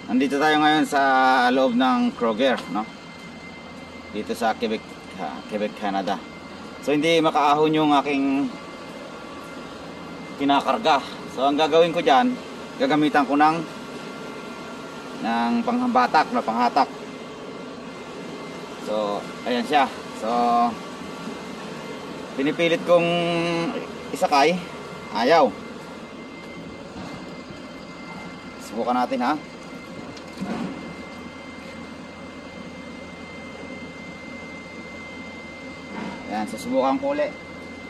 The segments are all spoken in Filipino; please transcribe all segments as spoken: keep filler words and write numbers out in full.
Nandito tayo ngayon sa loob ng Kroger, no? Dito sa Quebec, uh, Quebec, Canada. So hindi makaahon yung aking kinakarga. So ang gagawin ko diyan, gagamitan ko ng ng panghabatak na panghatak. So ayan siya. So pinipilit kong isakay, ayaw. Subukan natin, ha. Yan, susubukan ko ulit.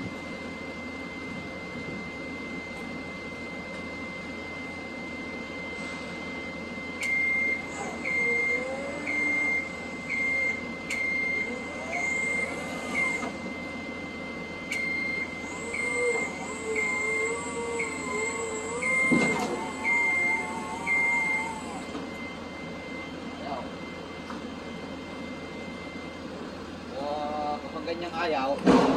Ganyang ayaw,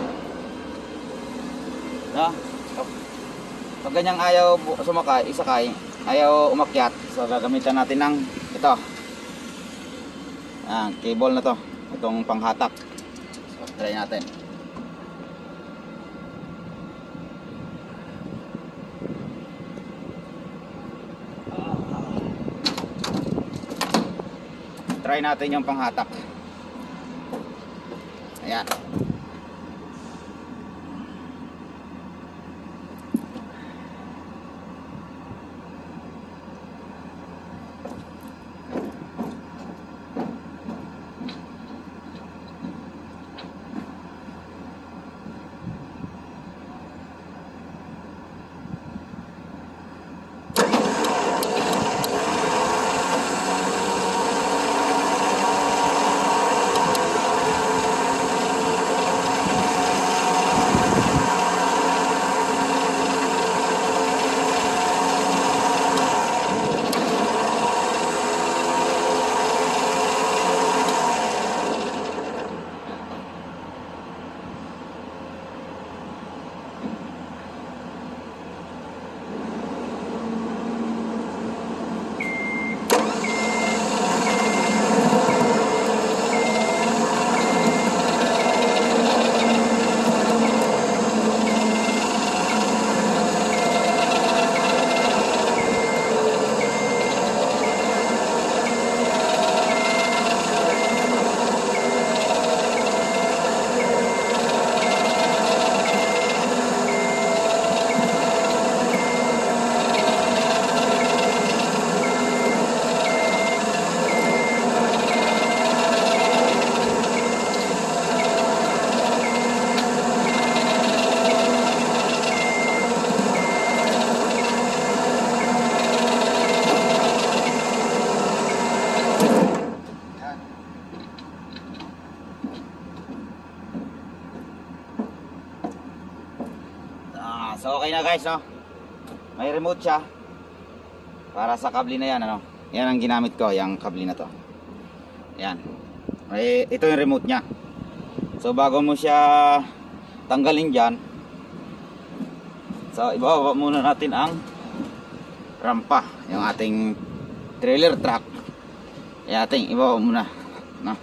no? Pag ganyang ayaw sumakay, isakay, ayaw umakyat, so gagamitan natin ng ito, ah, cable na to, itong panghatak. So try natin. Try natin yung panghatak. Ayan. So okay na guys, no? May remote siya para sa kable na yan, ano? Yan ang ginamit ko, yung kable na to. Yan. May, ito yung remote nya. So bago mo siya tanggalin dyan, so ibababa muna natin ang rampa, yung ating trailer truck. Yan ating ibababa muna, no?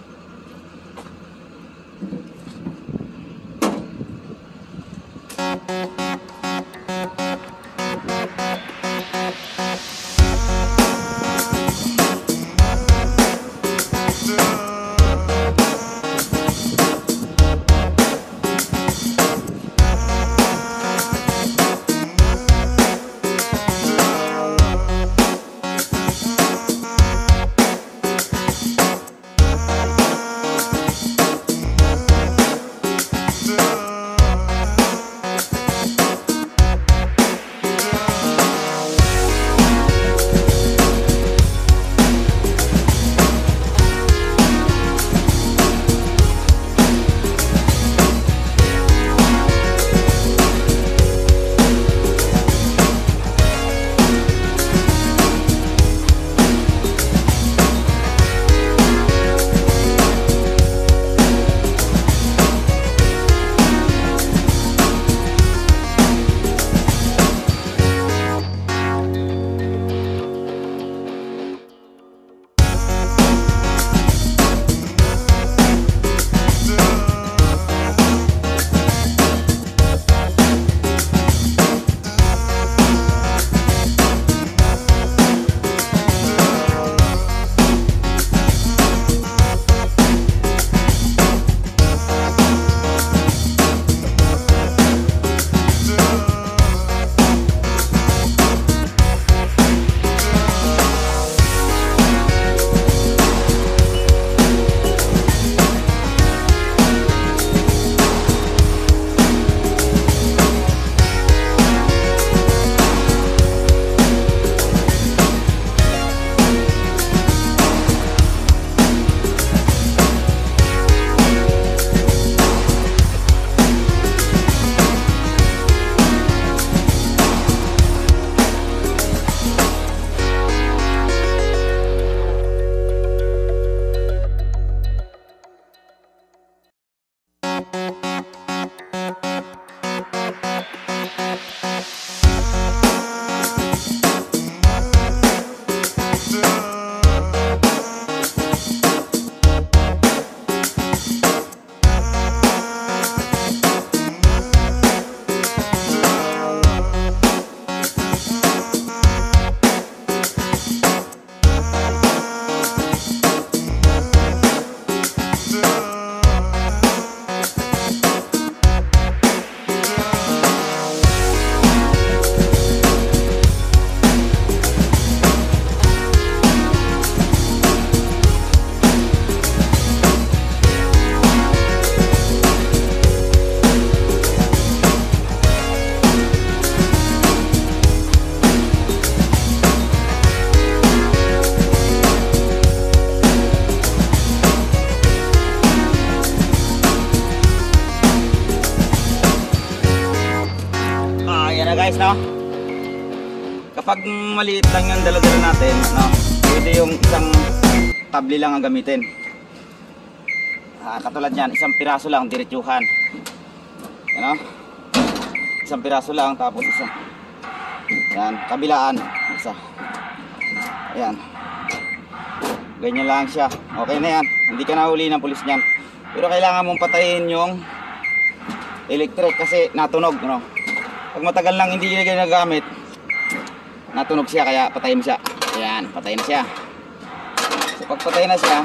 pag maliit lang yung dala-dala natin, no, pwede yung isang tabli lang ang gamitin. Ah, katulad yan, isang piraso lang, diretsuhan. Yan, no? Isang piraso lang, tapos isang, yan, kabilaan, isa. Ayan. Ganyan lang siya. Okay na yan. Hindi ka nahuli ng pulis niyan. Pero kailangan mong patayin yung electric kasi natunog, no? Pag matagal lang hindi nila ginagamit, natunog siya, kaya patayin mo siya. Ayan, patayin na siya. So pag patay na siya,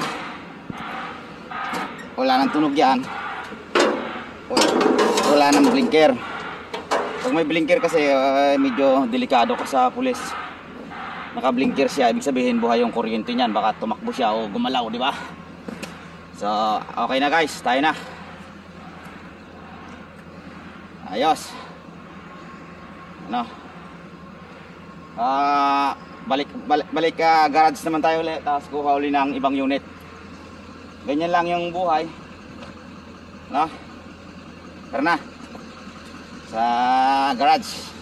wala nang tunog yan. Wala nang blinker. Pag may blinker kasi, uh, medyo delikado ka sa pulis. Naka-blinker siya, ibig sabihin buhay yung kuryente niyan, baka tumakbo siya o gumalaw, di ba? So, okay na guys, tayo na. Ayos. Ano? Ah, uh, balik balik balik ka uh, garage naman tayo ulit, tapos kuha uli ng ibang unit. Ganyan lang yung buhay. No? Tara na. Sa garage.